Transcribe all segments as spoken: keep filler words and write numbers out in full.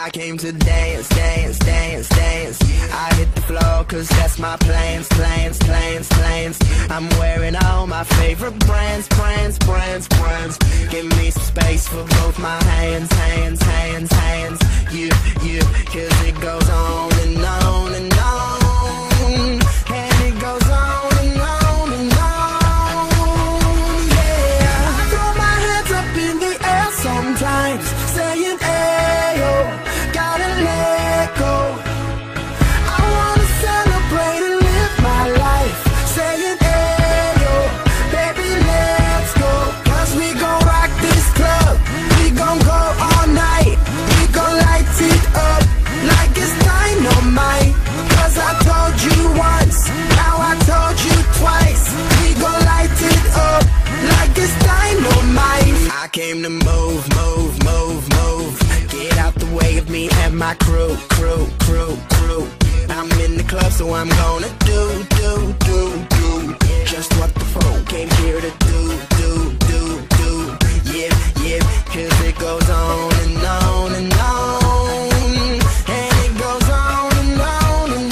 I came to dance, dance, dance, dance. I hit the floor cause that's my plans, plans, plans, plans. I'm wearing all my favorite brands, brands, brands, brands. Give me some space for both my hands, hands, hands, hands. You, you, cause it goes on and on and on. And it goes on and on and on. Yeah, I throw my hands up in the air sometimes, saying ayo, gotta let go. I wanna celebrate and live my life, saying ayo, baby let's go. Cause we gon' rock this club, we gon' go all night. We gon' light it up like it's dynamite. Cause I told you once, now I told you twice. We gon' light it up like it's dynamite. I came to move, move, move, move. Get out the way of me and my crew, crew, crew, crew. I'm in the club, so I'm gonna do, do, do, do just what the folk came here to do, do, do, do. Yeah, yeah, cause it goes on and on and on. And it goes on and on and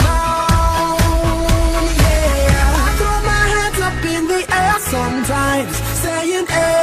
on. Yeah, I throw my hands up in the air sometimes, saying, hey.